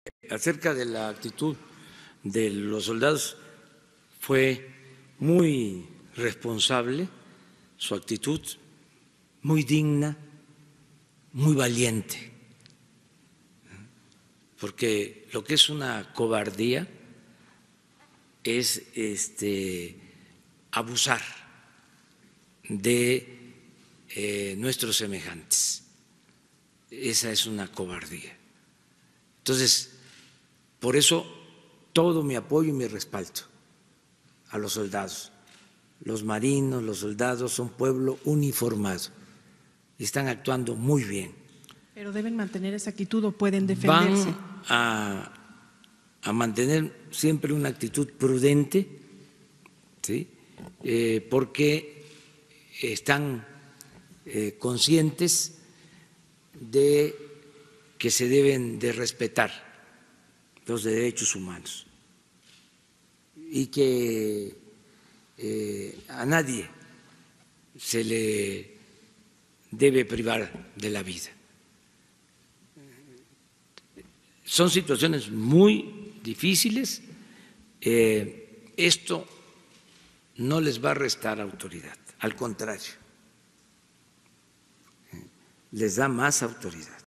Acerca de la actitud de los soldados, fue muy responsable su actitud, muy digna, muy valiente, porque lo que es una cobardía es abusar de nuestros semejantes. Esa es una cobardía. Entonces, por eso todo mi apoyo y mi respaldo a los soldados. Los marinos, los soldados son pueblo uniformado y están actuando muy bien. Pero deben mantener esa actitud o pueden defenderse. Van a mantener siempre una actitud prudente, ¿sí? Porque están conscientes de que se deben de respetar los derechos humanos y que a nadie se le debe privar de la vida. Son situaciones muy difíciles. Esto no les va a restar autoridad, al contrario, les da más autoridad.